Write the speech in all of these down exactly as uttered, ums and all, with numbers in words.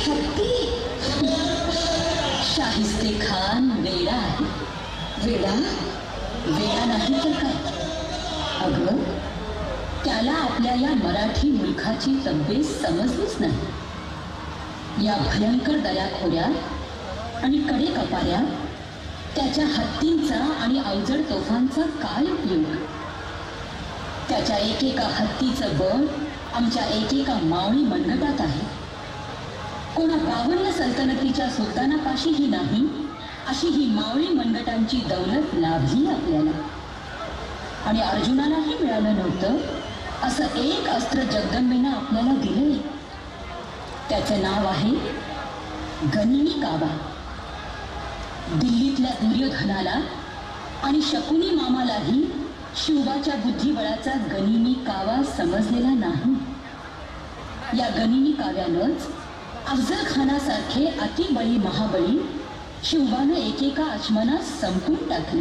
हत्ती. शाहिस्ते खान वेडा आहे. वेडा? वेडा नाही तर काय. अगं, त्याला आपल्या या मराठी मुलखाची तब्येत समजलीच नाही. या भयंकर दऱ्याखोऱ्यात आणि कडे कपाऱ्यात त्याच्या हत्तींचा आणि अवजड तोफांचा काय उपयोग. त्याच्या एकेका हत्तीचं बळ आमच्या एकेका मावळी मनगटात आहे. कोणा बावन्न सल्तनतीच्या सुलतानापाशीही नाही अशी ही मावळी मनगटांची दौलत लाभली आपल्याला. आणि अर्जुनालाही मिळालं नव्हतं असं एक अस्त्र जगदंबेनं आपल्याला दिलंय. त्याचं नाव आहे गनिमी कावा. दिल्लीतल्या दुर्योधनाला आणि शकुनी मामालाही शिवबाच्या बुद्धिबळाचा गनिमी कावा समजलेला नाही. या गनिमी काव्यानंच अफजल खानासारखे अतिबळी महाबळी शिवबानं एकेका आचमनात संपून टाकले.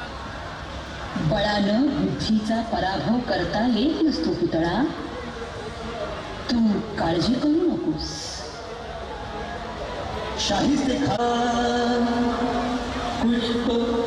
बळानं बुद्धीचा पराभव करता येत नसतो पुतळा. तू काळजी करू नकोस. शाहिस्ते खान कुछ तो